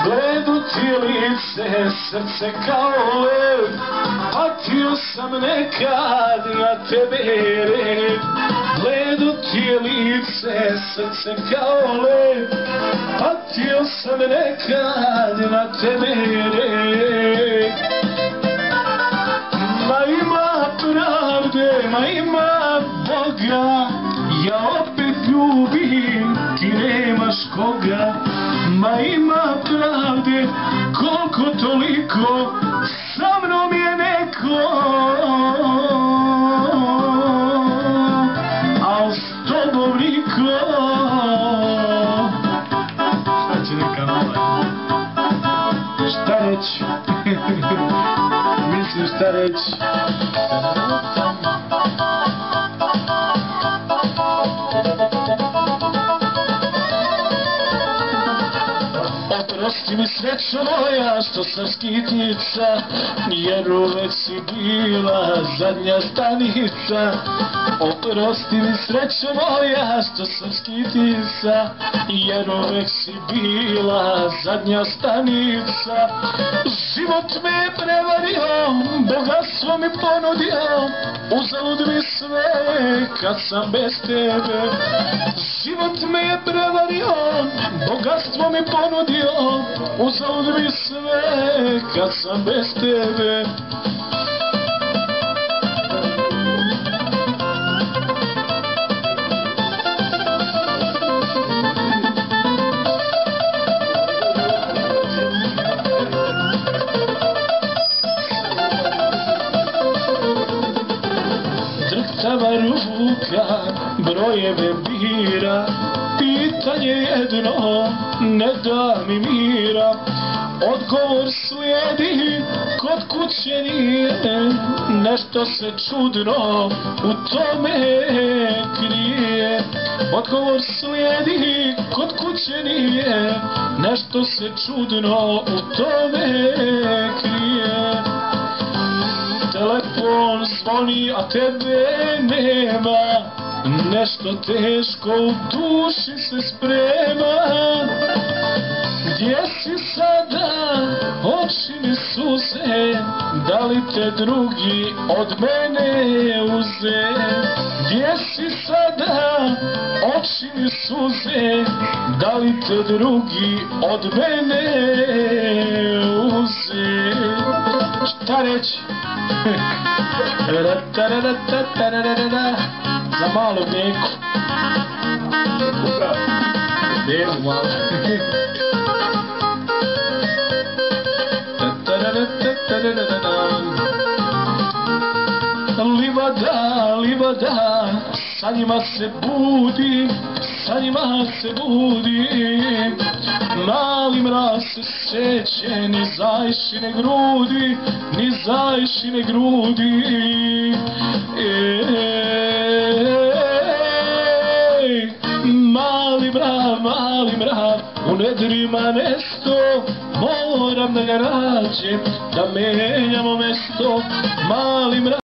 Gledu ti lice, srce kao lev, patio sam nekad na tebe red. Gledu ti lice, srce kao lev, patio sam nekad na tebe red. Ma ima pravde, ma ima Boga, ja opet ljubim, ti nemaš koga. Ma ima pravde, koliko toliko, sa mnom je neko, al s tobom niko. Šta će neka mala? Šta reći? Mislim šta reći? Oprosti mi srećo moja što sam skitnica, jer uvek si bila zadnja stanica. Oprosti mi srećo moja što sam skitnica, jer uvek si bila zadnja stanica. Život me je prevario, bogatstvo mi ponudio, uzalud mi sve kad sam bez tebe. Život me je prevario, bogatstvo mi ponudio, uzalud mi sve kad sam bez tebe. Drhtava ruka brojeve bira, pitanje jedno ne da mi mira. Odgovor slijedi, kod kuće nije, nešto se čudno u tome krije. Odgovor slijedi, kod kuće nije, nešto se čudno u tome krije. Telefon zvoni, a tebe nema, nešto teško u duši se sprema. Gdje si sada, oči mi suze, da li te drugi od mene uze? Gdje si sada, oči mi suze, da li te drugi od mene uze? Šta reći? Za malu Meku. Devu malo. Livada, livada, sa njima se budi, sa njima se budi. Mali mraz se sreće, ni zajšine grudi, ni zajšine grudi. Mali mrav, u nedrima nesto, moram da ga nađem, da menjamo mesto. Mali mrav.